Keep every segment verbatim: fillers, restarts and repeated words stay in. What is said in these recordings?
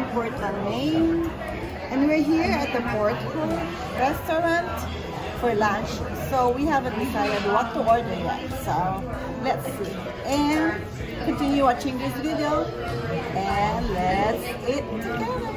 Portland, Maine. And we're here at the Portland restaurant for lunch. So we haven't decided what to order yet. So let's see. And continue watching this video. And let's eat together.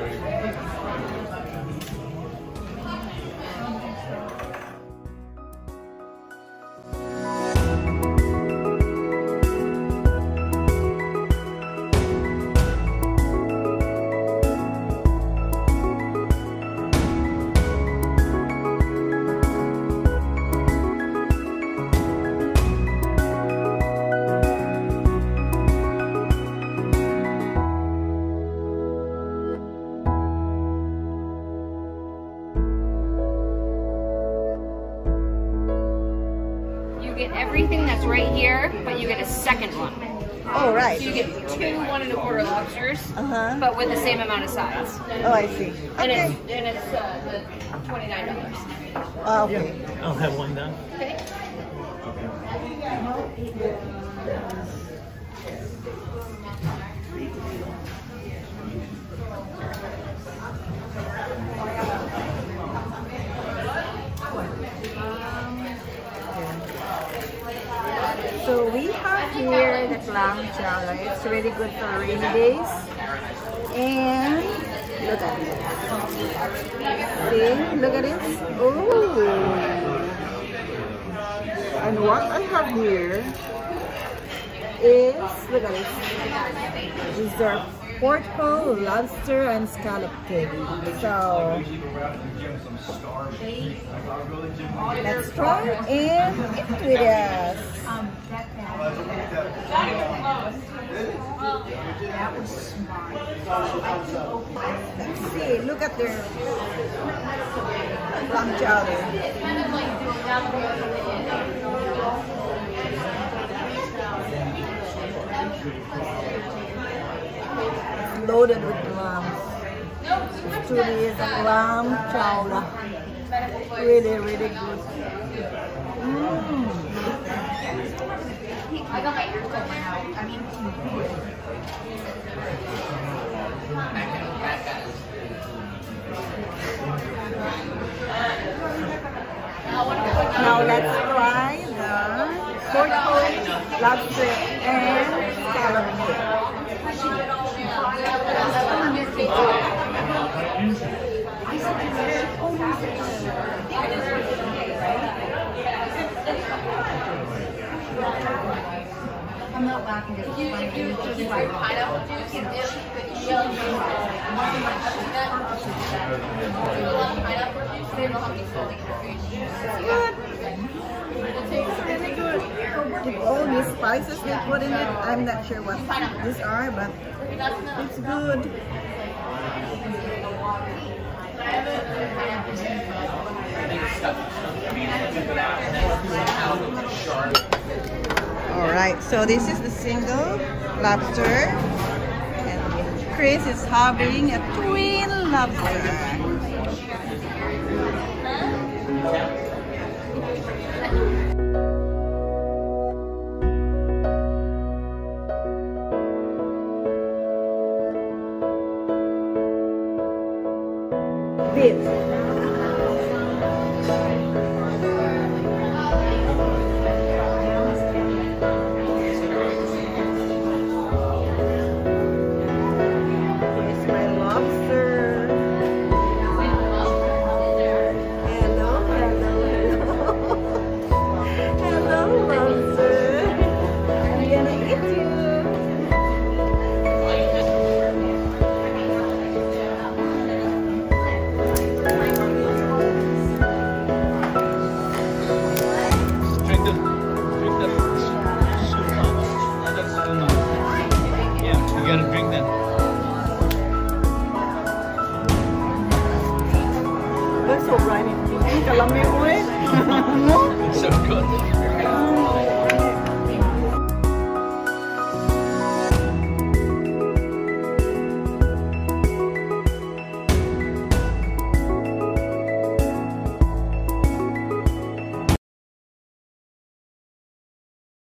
You get everything that's right here, but you get a second one. Oh, right. So you get two one and a quarter lobsters, uh-huh. but with the same amount of sides. Oh, I see. And Okay. it's, and it's uh, twenty-nine dollars. Oh, okay. Yeah, I'll have one done. Okay. So we have here the clam chowder. It's really good for rainy days. And look at it. See, look at it. Ooh. And what I have here is, look at it. These are portobello, lobster, and scallop cake. So let's try and eat with us. Let's see, look at their clam chowder. It's loaded with clams. It truly is a clam chowder. Really, really good. Mm. I got my ears open now. I mean, Now let's try the portobello, lobster, and scallop I'm not laughing at you. If you just like pineapple juice, if you love pineapple juice, they will help you slowly It's really good. With all these spices they put in it, I'm not sure what these are, but it's good. Alright, so this is the single lobster, and Chris is having a twin lobster. Beef. So good.